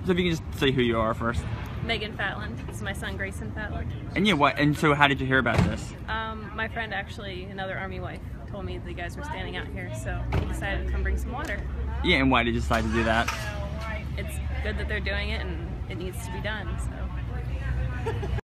So if you can just say who you are first. Megan Fatland. This is my son Grayson Fatland. And yeah, what? And so how did you hear about this? My friend, actually, another Army wife, told me the guys were standing out here, so he decided to come bring some water. Yeah, and why did you decide to do that? It's good that they're doing it, and it needs to be done, so.